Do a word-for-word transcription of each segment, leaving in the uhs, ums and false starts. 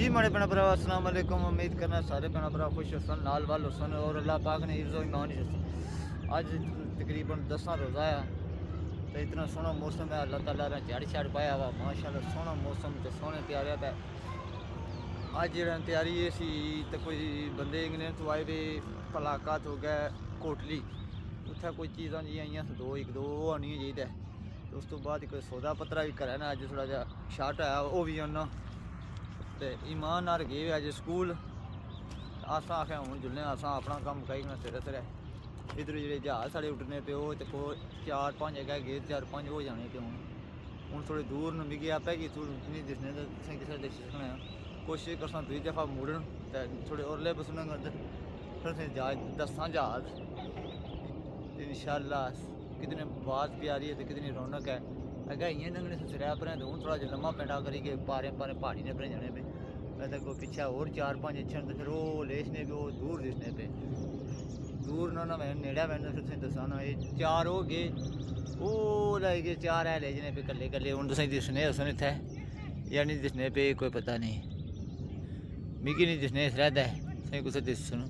जी मेरे भैन भरा अस्सलाम वालेकुम। उम्मीद करना सारे भैन भरा खुश हसन नाल वाल हसन और अल्लाह पाक ने हिफ्ज़ो ईमान ही। अज तकरीबन दसा रोज़ा है तो इतना सोहना मौसम है, अल्लाह ताला ने झाड़ छाड़ पाया वा माशाल्लाह। सोहना मौसम तो सोहने तैयारियां पे अज जो तैयारी ये सी तो कोई बंदे इंग्लैंड तो आए वे पलाकात हो गए कोटली उत्थे कोई चीज़ां जी आईयां दो एक दो आनी चाहिए तो उस तो बाद कोई सौदा पत्रा भी करा ना अज थोड़ा जा शार्ट है वह भी आना तो ईमान नाल गए अज स्कूल। अस आखे हूँ जुल्ले अस अपना कम मुकाई ना सिरे सिरे इधर जो जहाज साढ़े उड्डने पे वो तो चार पाँच जगह गए चार पाँच हो जाने पे हूँ हूँ थोड़े दूर न मिगी आपे कि तू नहीं दिसने तो किसी देख सकना कोशिश करसा दूई दफ़ा मुड़न तो थोड़े औरले बसने फिर जहाज दसा जहाज इंशाअल्लाह कितने बात प्यारी है तो कितनी रौनक है। अगर इं नंगने सिरा पर तो हूँ थोड़ा जहा लम्मा पेंडा करी के पारे पारे पहाड़ी ने पर जाने पे मैं कोई पिछा और चार पाँच इच्छन तो फिर वो लेसने पे वो दूर दिसने पे दूर ना ना मैं नेड़ा मैं फिर दसा ना ये चार हो गए वो लाई गए चार है ले जाने पे कले कले हूँ तुसें दिसने हसन इत्थे या नहीं दिसने पे कोई पता नहीं मिगी नहीं दिसने इस रहता है सही कुछ दिसन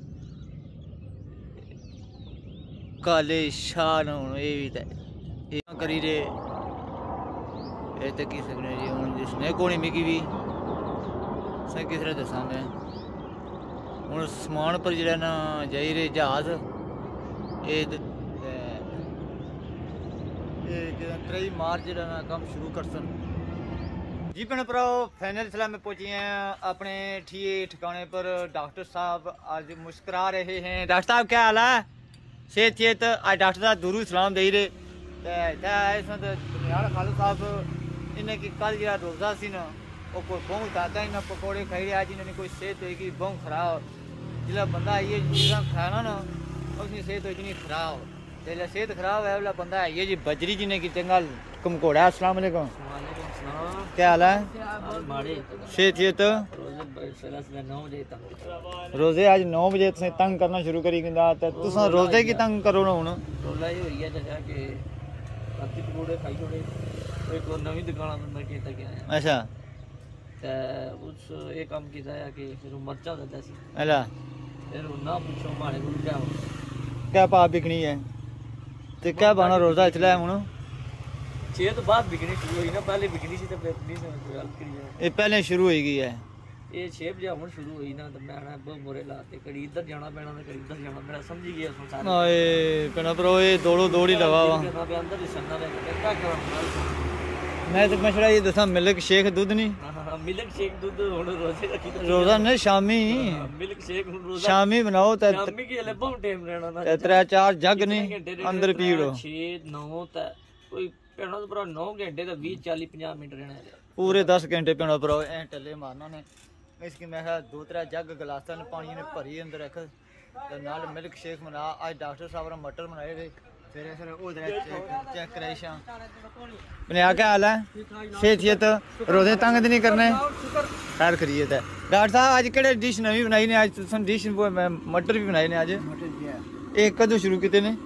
काले शान हूँ ये भी तो करी रे ये तो की सकने जी हूँ जिसने को नहीं मिगी भी सही किस तरह दसा मैं हूँ समान पर जरा ना जाई रे जहाज ये त्रई मार्च जरा ना काम शुरू कर सन। जी भैन भराओ फाइनल सलाह में पहुंचे हैं अपने ठीक ठिकाने पर। डॉक्टर साहब आज मुस्कुरा रहे हैं। डॉक्टर साहब क्या हाल है? सेहत चेत आज डॉक्टर साहब दूरू सलाम दे रहे बुनियाल खालू साहब इन्हें कि कल जरा रोज़ा सी ना वो कोई बहु दादा इन्हें पकौड़े खाई रहा जिन्होंने कोई सेहत होगी बहु खराब जिला बंदा ये चीज़ा खाना ना उसकी सेहत होगी नहीं खराब जिला सेहत खराब है वाला बंदा है ये जी बजरी जिन्हें कि चंगा कमकोड़ा। अस्सलाम वालेकुम क्या हाल है? सेहत चेत रोजे अज नौ बजे तुसें तंग करना शुरू करी दिंदा ते तुसां रोजे की तंग करो ना हुण रोला ही होई है जगह के राती पकौड़े खाई छोड़े एक और नवी दुकान में कीता गया। अच्छा ते उस एक काम कीता है कि फिर मरचा देता सी अला फिर ना पूछो मारे को क्या क्या पा बिकनी है ते क्या बना रोजा चला हुण छे तो बाद बिकनी शुरू हुई ना पहले बिकनी सी ते बिकनी से गल करी है ये पहले शुरू हो गई है ये छे बजे हुण शुरू हुई ना तो मैं ना बहुत मोरे लाते कड़ी इधर जाना पैना ते कड़ी इधर जाना पैना समझ गया संसार ओए पेना पर ओए दौड़ो दौड़ी लगा वा अंदर ही सन्ना रे क्या करूं मैं तो मशरा ये दसा मिल्क शेक दूध नहीं हां मिल्क शेक दूध हुण रोजे का की रोजा नहीं शामी मिल्क शेक हुण रोजा शामी बनाओ ते शामी के ले बहुत टाइम रहना ना त्रै चार जग नहीं अंदर पीड़ो छह नौ ते कोई पेना तो पूरा नौ घंटे तो बीस चालीस पचास मिनट रहना पूरे दस घंटे पेना पर ऐ टले मारना ने इसकी मैं दो त्रै जग गिलासा ने पानी ने भरी अंदर रख तो नाल मिल्क शेक बना। आज डॉक्टर साहब ने मटर बनाए थे फिर फिर चेक कराई शाम मैंने क्या हाल है? सेहत रोजे तंग नहीं करने खैर खरीत है। डॉक्टर साहब आज केड़े डिश नवी बनाई ने? आज तुम डिश मटर भी बनाए ने आज एक कदों शुरू किए ने?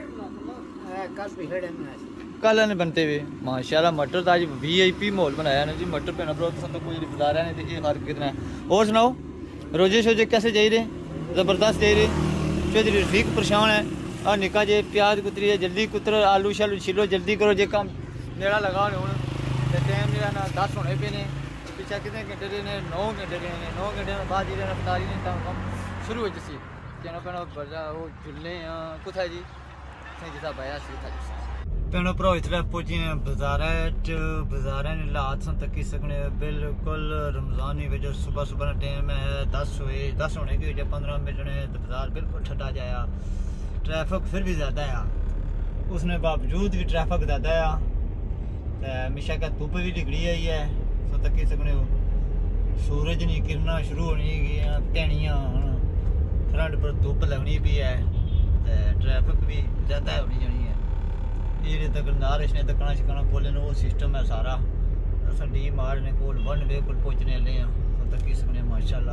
कल ने बनते हुए माशाल्लाह मटर तो आज वी आई पी माहौल बनाया ना जी मटर पैना पर तो कोई बता रहा नहीं ये फर्क कितना है। और सुनाओ रोजे शोजे कैसे जाई रहे? ज़बरदस्त जाई रहे चौधरी रफीक परेशान है और निका जे प्याज कुतरी है जल्दी कुतर आलू शालू छिलो जल्दी करो जे काम नेड़ा लगा हूँ टाइम जो ना दस होने पे ने पिछा कितने घंटे रहे ने नौ घंटे रहे ने नौ घंटे बाद जो रफ्तारी ने काम शुरू हो जैसी कहना पैना बजा वो झुलने कुछ जी जिसा पाया भैनों भराओ इतने पहुंची हैं बाजारा बाजारा ने हालात सन तकी सकने बिल्कुल रमजानी वजह सुबह सुबह टाइम है दस हुए दस होने की वजह पंद्रह मिलने तो बाजार बिल्कुल ठंडा जाया ट्रैफिक फिर भी ज़्यादा है उसने बावजूद भी ट्रैफिक ज़्यादा है हमेशा का धुप भी निकली आई है सो तकी सकने सूरज नहीं किरना शुरू होनी टैनियाँ फ्रंट पर धुप लगनी भी है ट्रैफिक भी ज़्यादा होनी जानी है ये तक नारिश ने तकना शिकना खोले वो सिस्टम है सारा अस डी मार ने कोल वन वे कोल पहुंचने वाले हैं तो तक सकने माशाल्लाह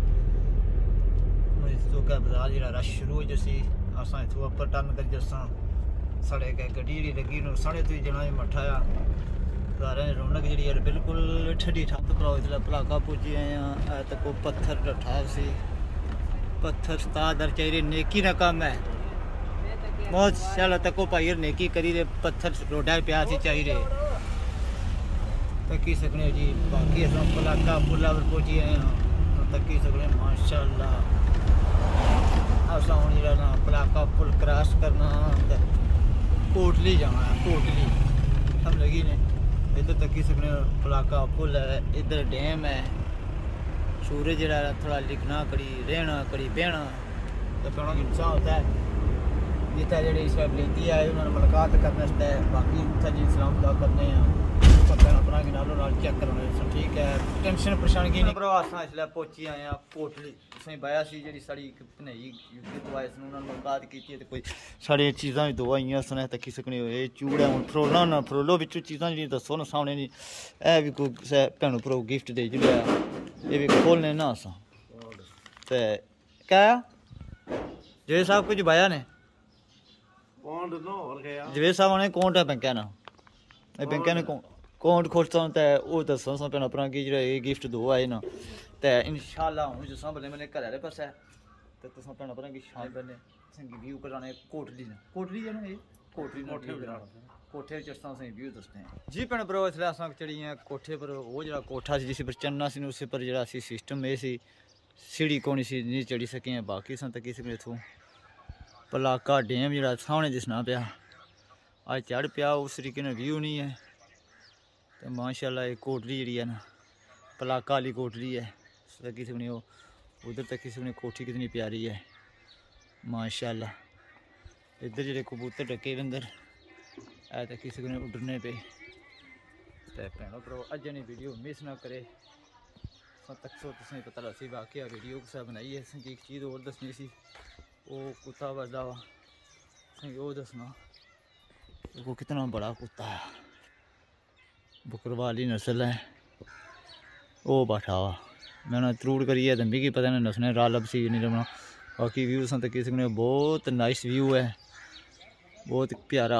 तो का बाजार जरा रश शुरू हो जैसी असा इतों अपर टर्न कर जसा साढ़े के गड्डी लगी नो साढ़े तो जना मठाया घर रौनक जी बिल्कुल ठंडी ठंड भराओ इसलिए भलाका पुजी आए हैं तक पत्थर रठा सी पत्थर सतादर चाहिए नेकी का काम है बहुत शाला तको भाई नेकी करी दे पत्थर रोडा प्या सी चाहिए तकी सकने जी बाकी अस भलाका पुला पर पुजी आए हैं तकी सकने माशाअल्लाह अस हूँ ना भलाका पुल क्रॉस करना कोटली जाना है कोटली हम लगी ने इधर तक सकने भलाका पुल है इधर डैम है सूरज जरा थोड़ा लिखना कड़ी रहना कड़ी बहना तो कहना इंसान होता है जितना जी इस वक्त लेती है उन्होंने मुलाकात करने से बाकी उत्थे जी सलाम दुआ करने हैं अपना कि नालों नाल चेक कराने ठीक है टेंशन परेशानी नहीं भरा अस इसलिए पहुंची आए हैं कोटली असें बाया सी जी साड़ी भनई दवाई उन्होंने मुलाकात की कोई साढ़िया चीज़ा भी दो आईया सुने तकी सकने ये चूड़ा हूँ फरोलना ना फरोलो बिचू चीज़ा जी दसो ना सामने नहीं ए भी कोई किसी भैनों भ्रो गिफ्ट दे जुड़े ये भी खोलने ना अस ते क्या जवेद साहब कुछ बाया ने जवेद साहब ने कौन है बैंक ना बैंक ने अकाउंट खोलता हूँ तो वो दसो सो भैन भरा कि जो गिफ्ट दो आए ना तो इंशाअल्लाह हूँ जो बल्ले बल्ले घर आह्ले पासे तो तुम भैन भरा कि शाम बल्ले व्यू कराने कोटली ने कोटली है ना ये कोटली कोठे अस व्यू दसते हैं जी भैन भरा इसलिए अस चढ़ी हैं कोठे पर वो जो कोठा से जिस पर चढ़ना सी उस पर जो सिस्टम ये सी सीढ़ी कौन सी नहीं चढ़ी सके हैं बाकी सन तकी सकने इतों भलाका डैम जो सामने दिसना पाया अज चढ़ पाया उस तरीके व्यू नहीं है तो माशाअल्लाह ये कोटली जी है ना भलाका वाली कोटली है तकी सकने वो उधर तकी सकने कोठी कितनी प्यारी है माशाअल्लाह इधर जो कबूतर डके अंदर ऐ तकी सकने उड्डरने पे तो भैनों भ्राओ अज ने वीडियो मिस ना करे तक सो तुसें पता लसी बाकी वीडियो कुछ बनाई है असें एक चीज़ और दसनी सी वो कुत्ता बजदा वा असें वो दसना वो कितना बड़ा कुत्ता है बकरवाली नस्ल है वो बैठा वा मैंने त्रूड़ करिए तो मिगी पता नहीं नसने रा लभसी नहीं लभना बाकी व्यू अस तक सकने बहुत नाइस व्यू है बहुत प्यारा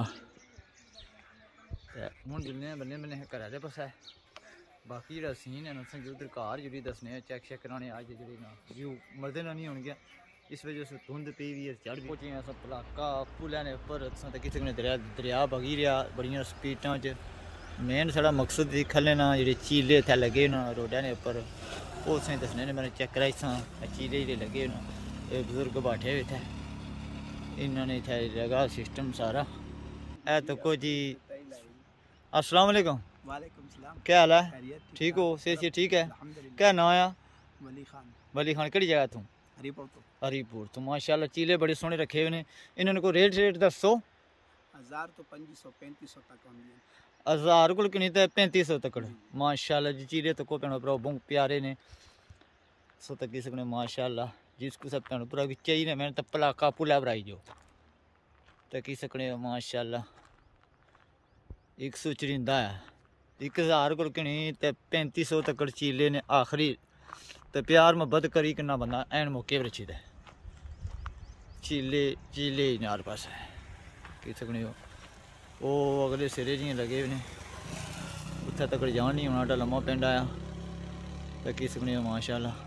हूँ जुलने बन्ने बन्ने घर आह्ले पासे बाकी जो सीन है असेंगी उधर घर जी दसने चैक चैक कराने अज जी व्यू मजे ना नहीं होने इस वजह से धुंध पी भी चढ़ पहुंचे अस भलाका पुलै ने उपर अस तकी सकने दरिया दरिया बगी रहा बड़िया स्पीडा च मेन साढ़ा मकसद दिक्खा लेना जे चीले इतने लगे ना रोडा ने उपर वो असें दसने ने मैंने चेक कराई सा चीले जे लगे ना ये बजुर्ग बैठे हुए इतने इन्होंने इतने लगा सिस्टम सारा है तो को जी अस्सलाम वालेकुम वालेकुम सलाम क्या हाल है ठीक हो सेहत ठीक है क्या नाम है वली खान वली खान केड़ी जगह तू हरीपुर तो हरीपुर तो माशाल्लाह चीले बड़े सोहने रखे हुए ने इन्होंने को रेट रेट दसो हजार तो पच्चीस सौ पैंतीस सौ तक होंगे हजार को किन्नी तो पैंतीस सौ तक माशाल्लाह जी चीले तो को भैनों भ्राओ बहुत प्यारे ने सो तकी सकने माशाल्लाह जिसको सब भैनों भ्राओ की चाहिए मैंने तो भलाका पुला भराई जो तकी सकने माशाल्लाह एक सौ चरिंदा है एक हज़ार को किनी तो पैंतीस सौ तक चीले ने आखिरी तो प्यार मुहब्बत करी किन्ना बंदा एन मौके पर अच्छी दे चीले चीले नार पास है कि सकने हो वो अगले सिरे जी लगे हुए उत्थे तक जान नहीं होना एडा लम्मा पिंड आया तो कि सकने हो माशाल्लाह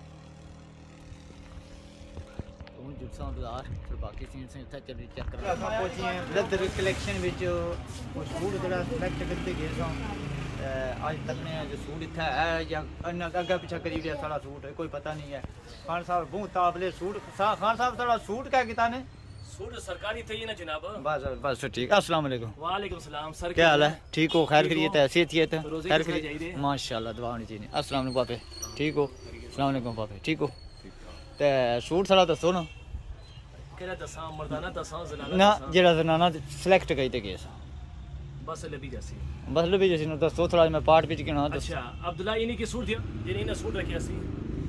जुलसा बाजार फिर बाकी सीन से इतना चल चेक कर लदर कलैक्शन सूट जो सिलेक्ट करते गए सो अज तक ने जो सूट इतना है या अगे पिछा करी दिया सारा सूट है कोई पता नहीं है खान साहब बहुत ताबले सूट खान साहब सारा सूट क्या किता ने सूट सरकारी थे ना जनाब बस बस ठीक अस्सलाम वालेकुम वालेकुम सलाम सर क्या हाल है ठीक हो खैर खैरियत है सेहत खैर खैरियत माशाल्लाह दुआ होनी चाहिए अस्सलाम वालेकुम पापे ठीक हो अस्सलाम वालेकुम पापे ठीक हो ते सूट सारा दसो ना केड़ा दसा मर्दाना दसा जनाना ना जेड़ा जनाना सिलेक्ट कई ते केस बस लबी जैसी बस लबी जैसी नो दसो थोड़ा मैं पार्ट पिच गिना दस अच्छा अब्दुल्ला इन्हीं की सूट दिया जिन्हीं ने सूट रखिया सी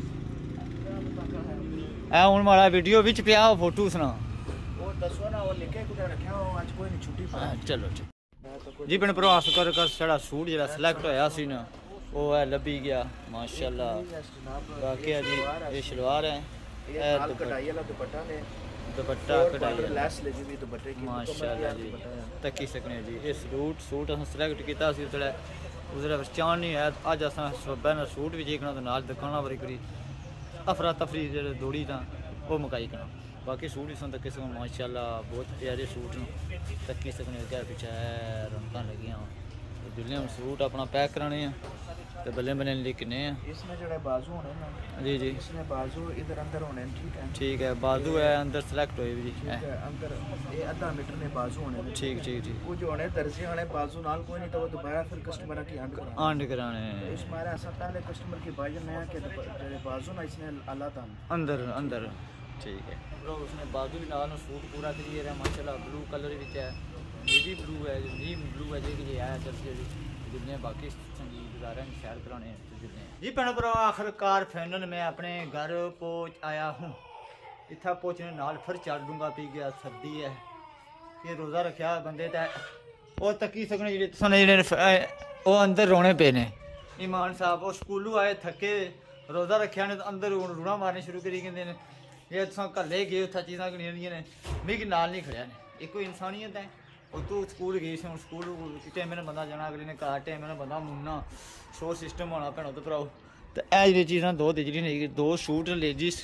ए हुन मारा वीडियो विच पिया फोटो सुना वो दसो ना वो लिखे कुछ रखा हो आज कोई नहीं छुट्टी पा चलो ठीक जी भैन प्रवास कर कर साड़ा सूट जेड़ा सिलेक्ट होया सी ना वो है लबी गया माशाल्लाह बाकी जी ये सलवार है ये लाल कढ़ाई वाला दुपट्टा ने दुपट्टा कढ़ाई लैस लगी हुई दुपट्टे की माशाल्लाह जी तक्की सकने जी ये सूट सूट अस सिलेक्ट किया उसले उसले चान नहीं है अज अस सबा ना सूट भी देखना तो नाल दिखाना बारी करी अफरा तफरी जो दौड़ी था वो मुकाई करना बाकी सूट भी सुन तक्की सकने माशाल्लाह बहुत प्यारे सूट न तक्की सकने क्या पिछा रौनक लगी दुल्हे हम सूट अपना पैक कराने तो बल्ले बल्ले लिखने इसमें जो बाजू होने ना जी जी इसमें बाजू इधर अंदर होने ठीक है ठीक है बाजू है अंदर सेलेक्ट होए जी ठीक है अंदर ये आधा मीटर ने बाजू होने ठीक ठीक ठीक वो जो होने दर्जी होने बाजू नाल कोई नहीं तो वो दोबारा फिर कस्टमर की आंड कराना आंड कराने इस मारे ऐसा पहले कस्टमर की बाजू नया के जो बाजू ना इसने अल्लाह ताला अंदर अंदर ठीक है ब्रो उसने बाजू भी नाल सूट पूरा करिए है माशाल्लाह ब्लू कलर विच है ये भी ब्लू है नीम ब्लू है जी है दर्जे जितने बाकी संगीतदार शहर कराने जी भैन भरा आखिरकार फाइनल मैं अपने घर पहुँच आया हूँ इतना पहुँचने नाल फिर चल दूंगा पी गया सर्दी है ये रोज़ा रखा बंदे तो तकी सकने जे वो अंदर रोने पे ने ईमान साहब वो स्कूलों आए थके रोज़ा रखा ने तो अंदर रूणा मारने शुरू करी कहते हैं ये तुम घले गए उत्थै चीज़ां गिनियां ने मिगी नाल नहीं खड़िया ने एक कोई इंसानियत है और तू स्कूल गई सी स्कूल टाइम ने बंदा जाना अगले ने घर टाइम ने बंदा मुन्ना शोर सिस्टम होना भैनों तो भराओ तो यह जी चीज़ां दो दिजरी ने दो सूट लेडीज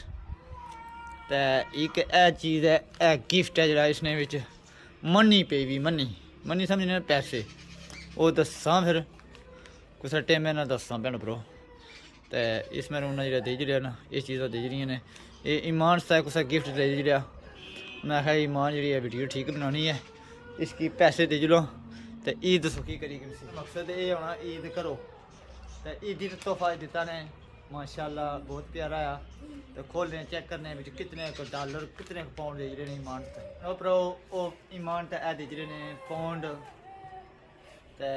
तो एक यह चीज़ है यह गिफ्ट है जरा इसने बिच मनी पे भी मनी मनी समझने पैसे वो दसा फिर कुछ टाइम ना दसा भैन भरो तो इस मेरे उन्हें जो दिज रहा ना ये चीज़ां दिज रही ने ये ईमान सा कुछ गिफ्ट दे रहा मैं आखा ईमान जी वीडियो ठीक बनानी है इसकी पैसे दे लो तो ईद सुखी करी मकसद ये होना ईद करो तो ईद तोहफा दिता ने माशाल्लाह बहुत प्यारा आ तो खोलने चेक करने कितने को डॉलर कितने को पाउंड दे रहे ईमान तो पर वो ईमान तो दे रहे ने पाउंड तो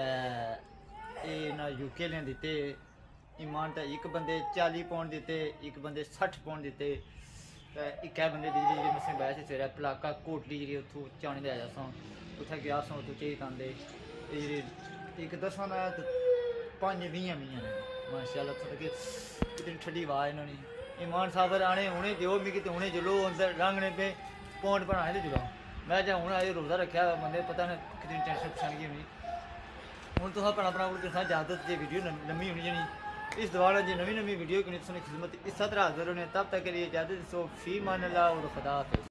ये ना यूके ने दिते ईमान तो एक बंदे चाली पाउंड दिते एक बंदे सठ पाउंड दिते तो एक बंदे दी जी मसें बह से सवेरे पलाका कोटली जी उतों चाने ले आया सौ उत्थे गया सौ उत्थों चेक आंदे एक दसा ना पंज बीह बीह ने माशाल्लाह कि कितनी ठंडी आवाज़ इन्होंने ईमान साहब आने उन्हें दो मिगी तो उन्हें जुलो अंदर रंगने पे पौंड बनाए तो जुलो मैं जो हूँ अजे रोज़ा रखा बंदे पता नहीं कितनी टेंशन पछानी होनी हूँ तुम अपना अपना कोई इजाजत जो वीडियो लम्मी होनी जानी इस दौरान जो नवी नवी वीडियो की खिदमत इस तरह हाजिर होने तब तक के लिए इजाजत सो फी मान अल्लाह और खुदा हाफिज़।